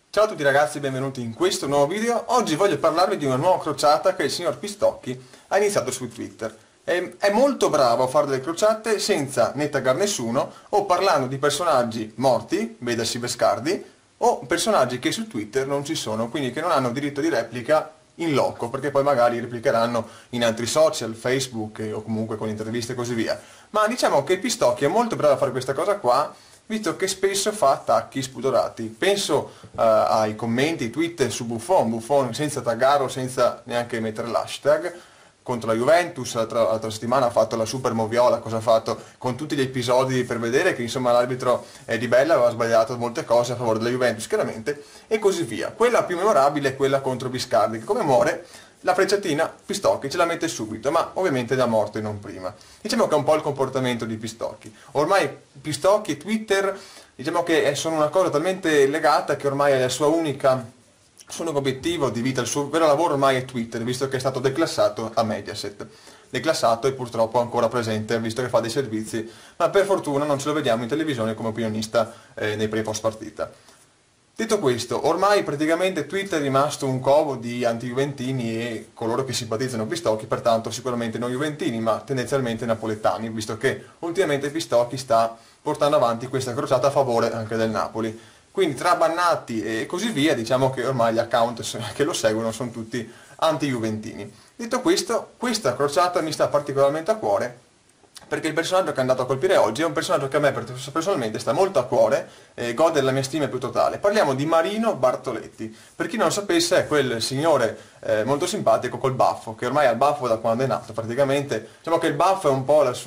Ciao a tutti ragazzi, benvenuti in questo nuovo video. Oggi voglio parlarvi di una nuova crociata che il signor Pistocchi ha iniziato su Twitter. È molto bravo a fare delle crociate senza né taggare nessuno o parlando di personaggi morti, vedasi Bescardi, o personaggi che su Twitter non ci sono, quindi che non hanno diritto di replica in loco, perché poi magari replicheranno in altri social, Facebook o comunque con interviste e così via. Ma diciamo che Pistocchi è molto bravo a fare questa cosa qua, visto che spesso fa attacchi spudorati. Penso ai commenti, ai tweet su Buffon senza taggarlo, senza neanche mettere l'hashtag, contro la Juventus. L'altra settimana ha fatto la super moviola, cosa ha fatto con tutti gli episodi per vedere che insomma l'arbitro Di Bella aveva sbagliato molte cose a favore della Juventus, chiaramente, e così via. Quella più memorabile è quella contro Biscardi, che come muore la frecciatina Pistocchi ce la mette subito, ma ovviamente da morto e non prima. Diciamo che è un po' il comportamento di Pistocchi. Ormai Pistocchi e Twitter, diciamo che sono una cosa talmente legata che ormai è la sua unica, il suo unico obiettivo di vita, il suo vero lavoro ormai è Twitter, visto che è stato declassato a Mediaset. Declassato e purtroppo ancora presente, visto che fa dei servizi, ma per fortuna non ce lo vediamo in televisione come opinionista nei pre-post partita. Detto questo, ormai praticamente Twitter è rimasto un covo di anti-juventini e coloro che simpatizzano Pistocchi, pertanto sicuramente non juventini, ma tendenzialmente napoletani, visto che ultimamente Pistocchi sta portando avanti questa crociata a favore anche del Napoli. Quindi tra bannati e così via, diciamo che ormai gli account che lo seguono sono tutti anti-juventini. Detto questo, questa crociata mi sta particolarmente a cuore, perché il personaggio che è andato a colpire oggi è un personaggio che a me personalmente sta molto a cuore e gode della mia stima più totale. Parliamo di Marino Bartoletti. Per chi non lo sapesse è quel signore molto simpatico col baffo, che ormai ha il baffo da quando è nato praticamente. Diciamo che il baffo è un po' il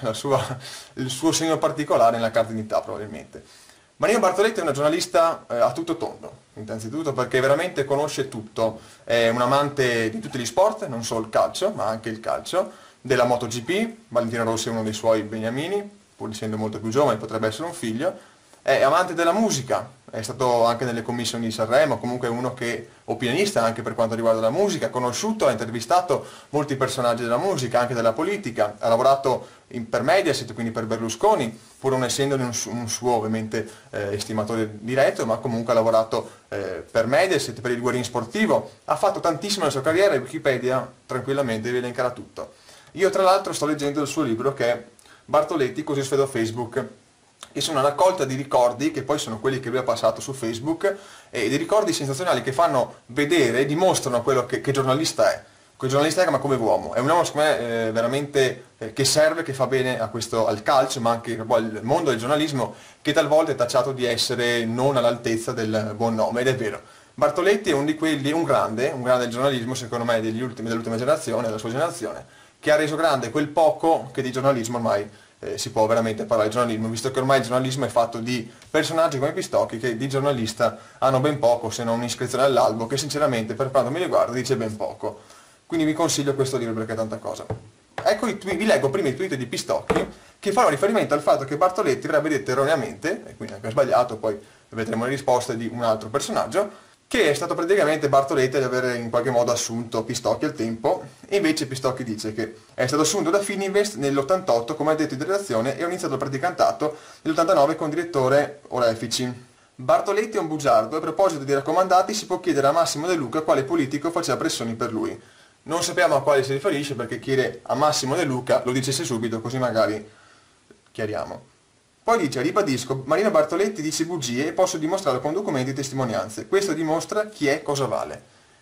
suo segno particolare nella carta d'identità probabilmente. Marino Bartoletti è una giornalista a tutto tondo, innanzitutto perché veramente conosce tutto, è un amante di tutti gli sport, non solo il calcio, ma anche il calcio, della MotoGP. Valentino Rossi è uno dei suoi beniamini, pur essendo molto più giovane potrebbe essere un figlio. È amante della musica, è stato anche nelle commissioni di Sanremo, comunque è uno che opinionista anche per quanto riguarda la musica, ha conosciuto, ha intervistato molti personaggi della musica, anche della politica, ha lavorato per Mediaset, quindi per Berlusconi, pur non essendo un suo ovviamente estimatore diretto, ma comunque ha lavorato per Mediaset, per il Guerin Sportivo, ha fatto tantissimo nella sua carriera e Wikipedia tranquillamente vi elencherà tutto. Io tra l'altro sto leggendo il suo libro che è Bartoletti, così sfidò Facebook, che sono una raccolta di ricordi, che poi sono quelli che lui ha passato su Facebook, e di ricordi sensazionali che fanno vedere e dimostrano quello che giornalista è. Quel giornalista è ma come uomo, è un uomo secondo me veramente che serve, che fa bene al calcio, ma anche al mondo del giornalismo, che talvolta è tacciato di essere non all'altezza del buon nome, ed è vero. Bartoletti è uno di quelli, un grande del giornalismo, secondo me, dell'ultima generazione, della sua generazione, che ha reso grande quel poco che di giornalismo ormai si può veramente parlare di giornalismo, visto che ormai il giornalismo è fatto di personaggi come Pistocchi che di giornalista hanno ben poco, se non un'iscrizione all'albo, che sinceramente per quanto mi riguarda dice ben poco. Quindi vi consiglio questo libro perché è tanta cosa. Ecco, vi leggo prima i tweet di Pistocchi che fanno riferimento al fatto che Bartoletti avrebbe detto erroneamente, e quindi anche sbagliato, poi vedremo le risposte di un altro personaggio, che è stato praticamente Bartoletti ad aver in qualche modo assunto Pistocchi al tempo, e invece Pistocchi dice che è stato assunto da Fininvest nell'88 come addetto di redazione e ho iniziato il praticantato nell'89 con direttore orefici. Bartoletti è un bugiardo e a proposito di raccomandati si può chiedere a Massimo De Luca quale politico faceva pressioni per lui. Non sappiamo a quale si riferisce perché chiede a Massimo De Luca lo dicesse subito, così magari chiariamo. Poi dice, ribadisco, Marino Bartoletti dice bugie e posso dimostrarlo con documenti e testimonianze. Questo dimostra chi è cosa vale.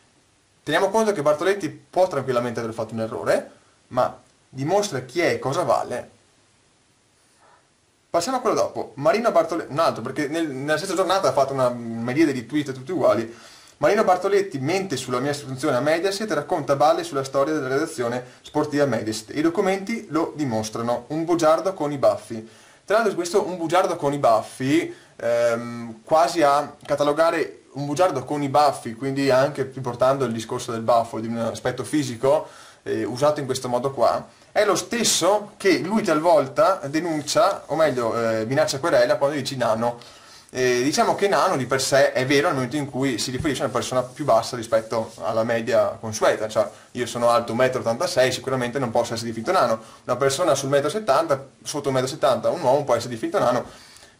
Teniamo conto che Bartoletti può tranquillamente aver fatto un errore, ma dimostra chi è cosa vale. Passiamo a quello dopo. Marino Bartoletti, un altro, perché nella stessa giornata ha fatto una miriade di tweet tutti uguali. Marino Bartoletti mente sulla mia assunzione a Mediaset e racconta balle sulla storia della redazione sportiva Mediaset. I documenti lo dimostrano. Un bugiardo con i baffi. Tra l'altro questo un bugiardo con i baffi, quasi a catalogare un bugiardo con i baffi, quindi anche riportando il discorso del baffo, di un aspetto fisico, usato in questo modo qua, è lo stesso che lui talvolta denuncia, o meglio minaccia querela quando dici nano. Diciamo che nano di per sé è vero nel momento in cui si riferisce a una persona più bassa rispetto alla media consueta, cioè io sono alto 1,86 m, sicuramente non posso essere definito nano, una persona sul 1,70 m, sotto 1,70 m, un uomo può essere definito nano,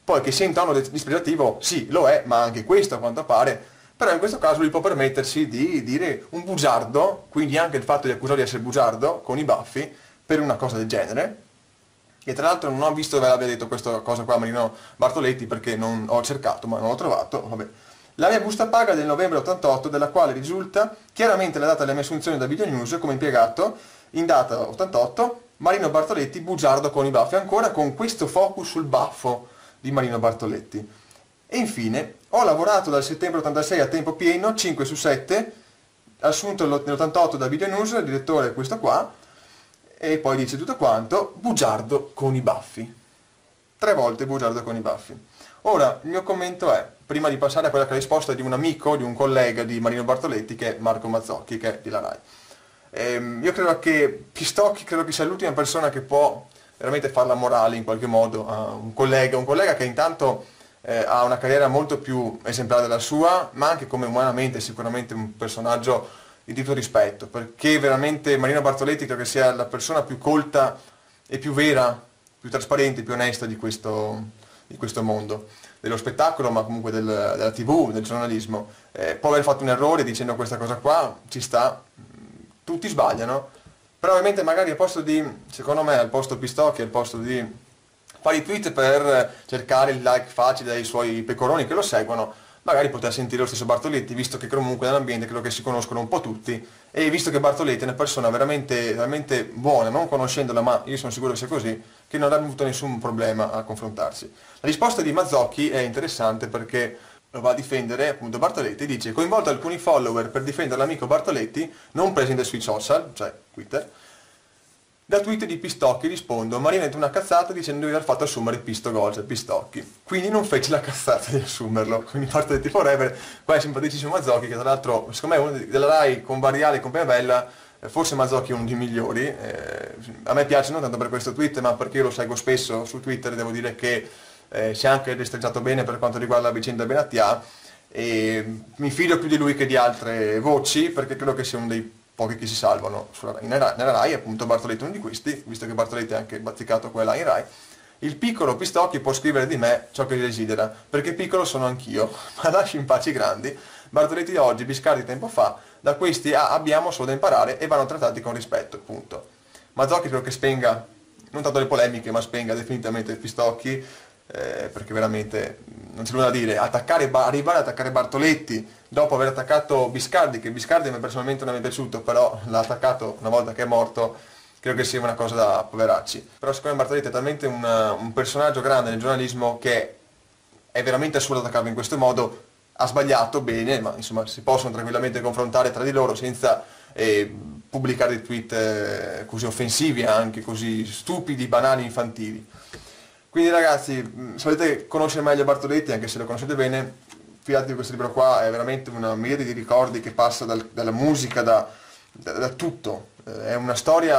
Poi che sia in tono dispregiativo, sì, lo è, ma anche questo a quanto pare. Però in questo caso lui può permettersi di dire un bugiardo, quindi anche il fatto di accusarlo di essere bugiardo con i baffi, per una cosa del genere. E tra l'altro non ho visto dove l'abbia detto questa cosa qua Marino Bartoletti, perché non ho cercato ma non l'ho trovato, vabbè. La mia busta paga è del novembre 88, della quale risulta chiaramente la data della mia assunzione da Video News come impiegato, in data 88, Marino Bartoletti, bugiardo con i baffi, ancora con questo focus sul baffo di Marino Bartoletti. E infine, ho lavorato dal settembre 86 a tempo pieno, 5 su 7, assunto nell'88 da Video News, il direttore è questo qua, e poi dice tutto quanto, bugiardo con i baffi. 3 volte bugiardo con i baffi. Ora, il mio commento è, prima di passare a quella che è la risposta di un amico, di un collega di Marino Bartoletti, che è Marco Mazzocchi, che è di La Rai. Io credo che Pistocchi sia l'ultima persona che può veramente farla morale in qualche modo a un collega che intanto ha una carriera molto più esemplare della sua, ma anche come umanamente sicuramente un personaggio di tutto rispetto, perché veramente Marino Bartoletti credo che sia la persona più colta e più vera, più trasparente, più onesta di questo mondo, dello spettacolo, ma comunque della TV, del giornalismo. Può aver fatto un errore dicendo questa cosa qua, ci sta, tutti sbagliano, però ovviamente magari al posto di, secondo me, al posto Pistocchi, al posto di fare i tweet per cercare il like facile dai suoi pecoroni che lo seguono, magari poter sentire lo stesso Bartoletti, visto che comunque nell'ambiente credo che si conoscono un po' tutti, e visto che Bartoletti è una persona veramente, veramente buona, non conoscendola, ma io sono sicuro che sia così, che non avrebbe avuto nessun problema a confrontarsi. La risposta di Mazzocchi è interessante perché lo va a difendere, appunto, Bartoletti, dice: coinvolto alcuni follower per difendere l'amico Bartoletti, non presente sui social, cioè Twitter. Da tweet di Pistocchi rispondo: Marina ha detto una cazzata dicendo di aver fatto assumere Pistogol, cioè Pistocchi. Quindi non fece la cazzata di assumerlo. Quindi Bartoletti forever. Qua è simpaticissimo Mazzocchi, che tra l'altro, secondo me, uno della Rai con Variale e con Piavella, forse Mazzocchi è uno dei migliori. A me piace non tanto per questo tweet, ma perché io lo seguo spesso su Twitter e devo dire che si è anche destreggiato bene per quanto riguarda la vicenda Benatia. E mi fido più di lui che di altre voci, perché credo che sia uno dei pochi che si salvano nella Rai, appunto Bartoletti è uno di questi, visto che Bartoletti è anche bazzicato qua e là in Rai. Il piccolo Pistocchi può scrivere di me ciò che desidera, perché piccolo sono anch'io, ma lasci in pace i grandi. Bartoletti di oggi, Biscardi tempo fa, da questi abbiamo solo da imparare e vanno trattati con rispetto, punto. Mazzocchi credo che spenga, non tanto le polemiche, ma spenga definitivamente Pistocchi, perché veramente non c'è nulla da dire. Arrivare ad attaccare Bartoletti dopo aver attaccato Biscardi, che Biscardi a me personalmente non mi è piaciuto, però l'ha attaccato una volta che è morto, credo che sia una cosa da poveracci. Però secondo me Bartoletti è talmente un personaggio grande nel giornalismo che è veramente assurdo attaccarlo in questo modo. Ha sbagliato, bene, ma insomma si possono tranquillamente confrontare tra di loro senza pubblicare dei tweet così offensivi, anche così stupidi, banali, infantili. Quindi ragazzi, se volete conoscere meglio Bartoletti, anche se lo conoscete bene, fidatevi di questo libro qua, è veramente una miriade di ricordi che passa dalla musica, da tutto. È una storia,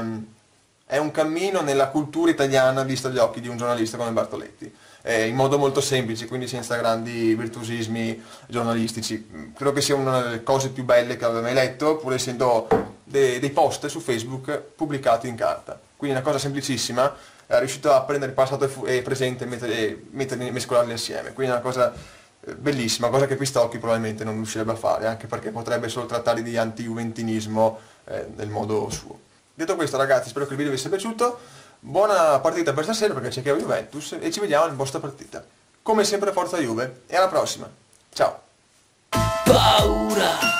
è un cammino nella cultura italiana vista dagli occhi di un giornalista come Bartoletti. In modo molto semplice, quindi senza grandi virtuosismi giornalistici. Credo che sia una delle cose più belle che abbia mai letto, pur essendo dei post su Facebook pubblicati in carta. Quindi una cosa semplicissima, è riuscito a prendere il passato e il presente e mescolarli insieme. Quindi è una cosa bellissima, cosa che Pistocchi probabilmente non riuscirebbe a fare, anche perché potrebbe solo trattare di anti-juventinismo nel modo suo. Detto questo ragazzi, spero che il video vi sia piaciuto, buona partita per stasera perché c'è che Juventus e ci vediamo in vostra partita. Come sempre forza Juve e alla prossima, ciao! Paura!